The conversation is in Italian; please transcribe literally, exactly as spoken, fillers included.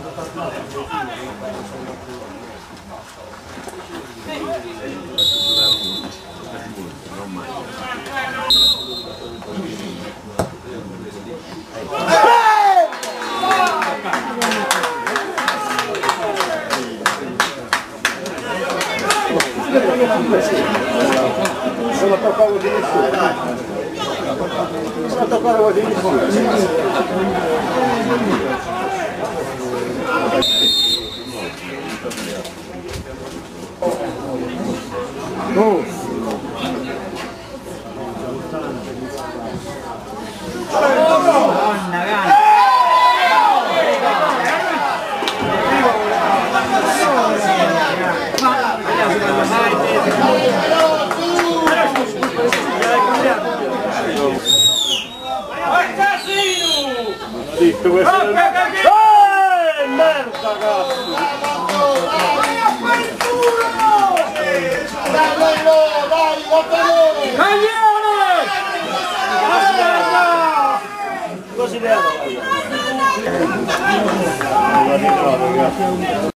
Non lo toccavo di nessuno. Non lo toccavo di nessuno. No. Detto questo eh, merda cazzo dai dai dai caglione così